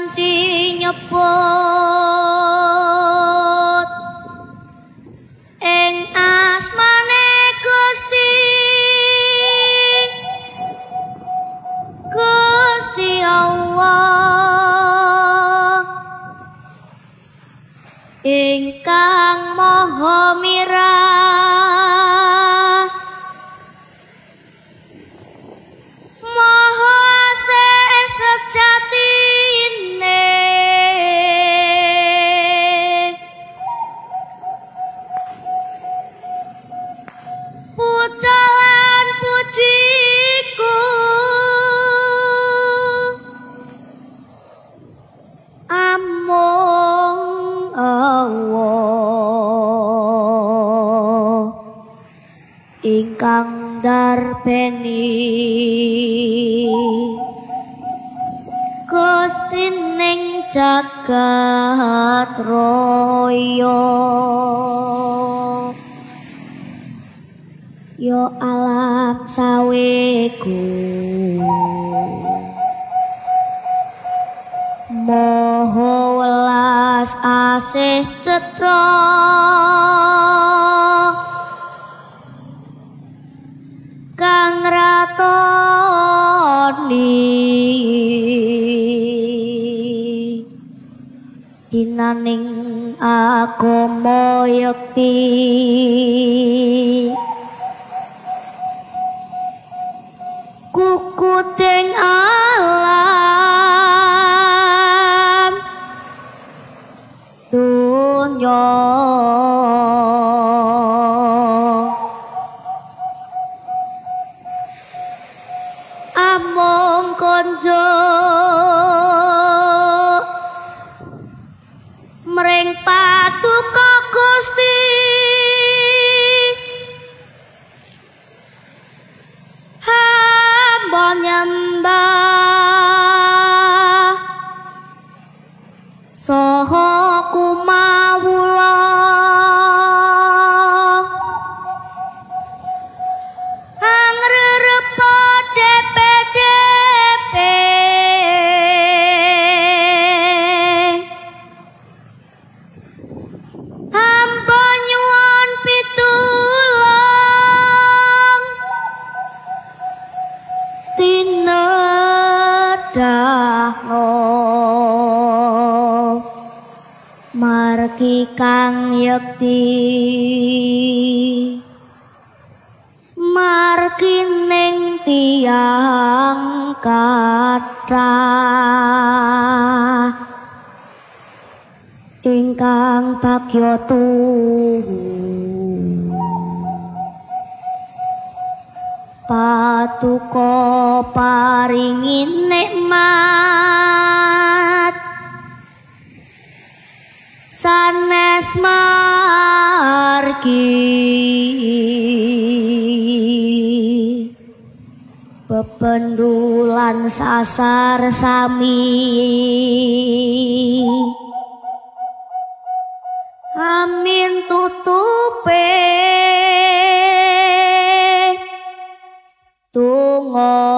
kanthi nyebut ing asmane Gusti Gusti Allah ingkang maha mirah maha asih sejatine pujalan pujiku amung Allah ingkang darbeni Gusti ning jagat raya yo alam saweku moho welas asih cetha kang ratoni dinaning agama yekti kukuting alam dunya amung konjo mring patuko Gusti hamba nyembah saha kumawula angrerepa DPDP hamba nyuwun pitulung tinedahno margi kang yekti margi ning tiyang kathah ingkang bagya patuko paringi nikmat sanes margi bebendulan sasar sami amin tutupe tungo